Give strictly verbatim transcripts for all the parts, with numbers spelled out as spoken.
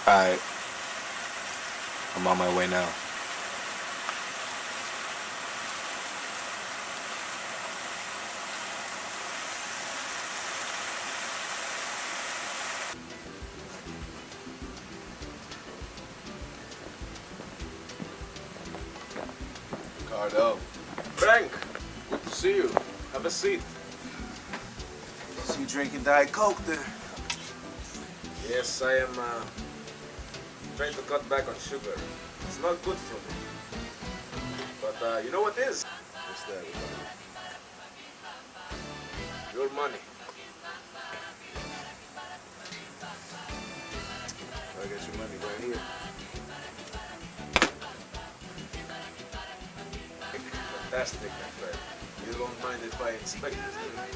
Alright, I'm on my way now. Cardo. Frank, good to see you. Have a seat. See you drinking Diet Coke there. Yes, I am uh, trying to cut back on sugar. It's not good for me. But uh, you know what is? What's that? Your money. I got your money right here. Fantastic, my friend. You don't mind if I inspect this, do you?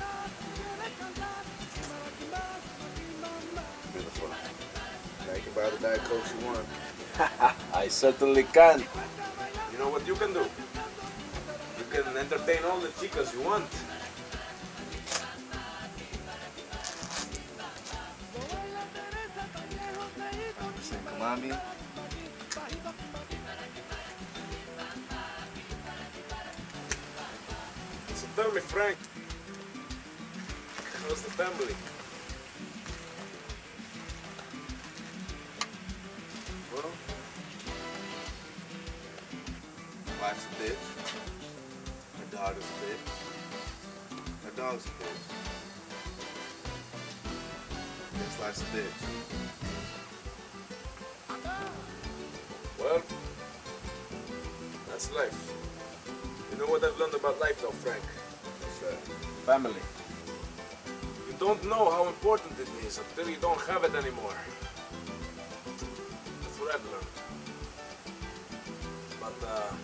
Beautiful. Now you can buy the Diet Coke you want. I certainly can. You know what you can do? You can entertain all the chicas you want. Say Colombia. So tell me, Frank, how's the family? Well, wife's a bitch. My daughter's a bitch. My dog's a bitch. Yes, life's a bitch. Well, that's life. You know what I've learned about life though, Frank? What's that? Family. You don't know how important it is until you don't have it anymore. That's what I've learned. But, uh...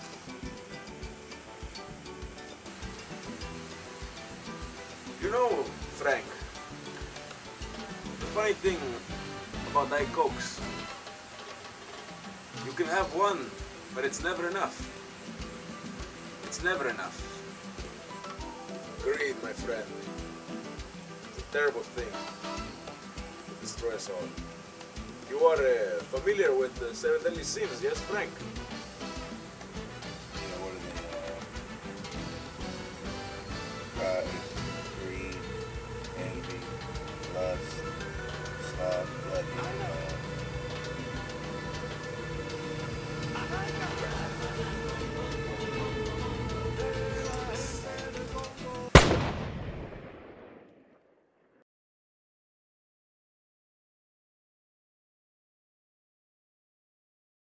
you know, Frank, the funny thing about Diet Cokes, you can have one, but it's never enough. It's never enough. Greed, my friend. It's a terrible thing. It destroys all. You are uh, familiar with the seven deadly sins, yes, Frank? Yeah, what are they? Uh, pride, greed, envy, lust, sloth, gluttony, uh,